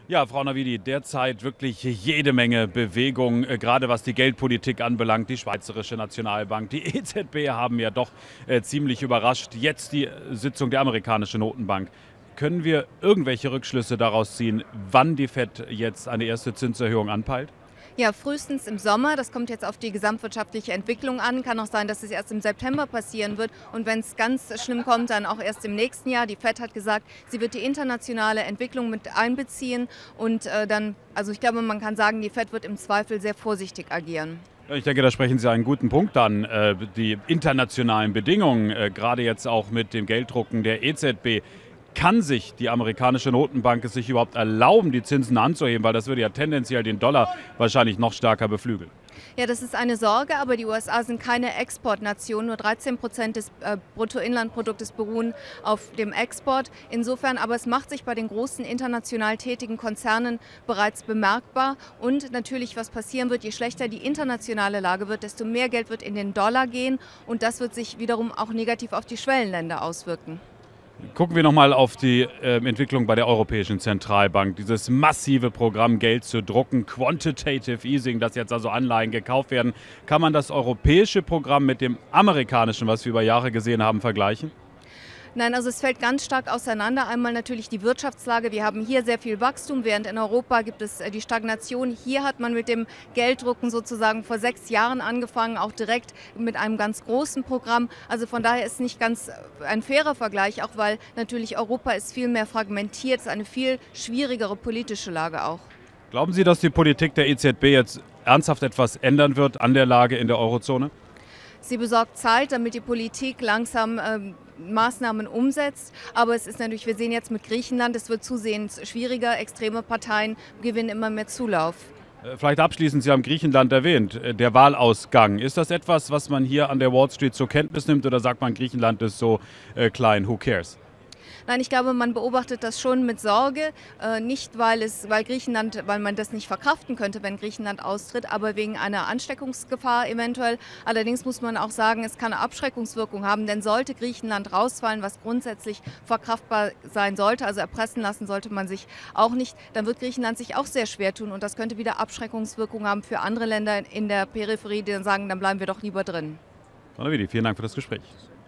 Ja, Frau Navidi, derzeit wirklich jede Menge Bewegung, gerade was die Geldpolitik anbelangt. Die Schweizerische Nationalbank, die EZB haben ja doch ziemlich überrascht. Jetzt die Sitzung der amerikanischen Notenbank. Können wir irgendwelche Rückschlüsse daraus ziehen, wann die Fed jetzt eine erste Zinserhöhung anpeilt? Ja, frühestens im Sommer. Das kommt jetzt auf die gesamtwirtschaftliche Entwicklung an. Kann auch sein, dass es erst im September passieren wird. Und wenn es ganz schlimm kommt, dann auch erst im nächsten Jahr. Die Fed hat gesagt, sie wird die internationale Entwicklung mit einbeziehen. Und also ich glaube, man kann sagen, die Fed wird im Zweifel sehr vorsichtig agieren. Ja, ich denke, da sprechen Sie einen guten Punkt an. Die internationalen Bedingungen, gerade jetzt auch mit dem Gelddrucken der EZB. Kann sich die amerikanische Notenbank es sich überhaupt erlauben, die Zinsen anzuheben? Weil das würde ja tendenziell den Dollar wahrscheinlich noch stärker beflügeln. Ja, das ist eine Sorge, aber die USA sind keine Exportnation. Nur 13% des Bruttoinlandproduktes beruhen auf dem Export. Insofern, aber es macht sich bei den großen international tätigen Konzernen bereits bemerkbar. Und natürlich, was passieren wird, je schlechter die internationale Lage wird, desto mehr Geld wird in den Dollar gehen. Und das wird sich wiederum auch negativ auf die Schwellenländer auswirken. Gucken wir nochmal auf die Entwicklung bei der Europäischen Zentralbank. Dieses massive Programm, Geld zu drucken, Quantitative Easing, dass jetzt also Anleihen gekauft werden. Kann man das europäische Programm mit dem amerikanischen, was wir über Jahre gesehen haben, vergleichen? Nein, also es fällt ganz stark auseinander. Einmal natürlich die Wirtschaftslage. Wir haben hier sehr viel Wachstum, während in Europa gibt es die Stagnation. Hier hat man mit dem Gelddrucken sozusagen vor 6 Jahren angefangen, auch direkt mit einem ganz großen Programm. Also von daher ist nicht ganz ein fairer Vergleich, auch weil natürlich Europa ist viel mehr fragmentiert, es ist eine viel schwierigere politische Lage auch. Glauben Sie, dass die Politik der EZB jetzt ernsthaft etwas ändern wird an der Lage in der Eurozone? Sie besorgt Zeit, damit die Politik langsam Maßnahmen umsetzt. Aber es ist natürlich, wir sehen jetzt mit Griechenland, es wird zusehends schwieriger. Extreme Parteien gewinnen immer mehr Zulauf. Vielleicht abschließend, Sie haben Griechenland erwähnt, der Wahlausgang. Ist das etwas, was man hier an der Wall Street zur Kenntnis nimmt oder sagt man, Griechenland ist so klein, who cares? Nein, ich glaube, man beobachtet das schon mit Sorge, nicht weil Griechenland, weil man das nicht verkraften könnte, wenn Griechenland austritt, aber wegen einer Ansteckungsgefahr eventuell. Allerdings muss man auch sagen, es kann eine Abschreckungswirkung haben, denn sollte Griechenland rausfallen, was grundsätzlich verkraftbar sein sollte, also erpressen lassen sollte man sich auch nicht, dann wird Griechenland sich auch sehr schwer tun und das könnte wieder Abschreckungswirkung haben für andere Länder in der Peripherie, die dann sagen, dann bleiben wir doch lieber drin. Frau Navidi, vielen Dank für das Gespräch.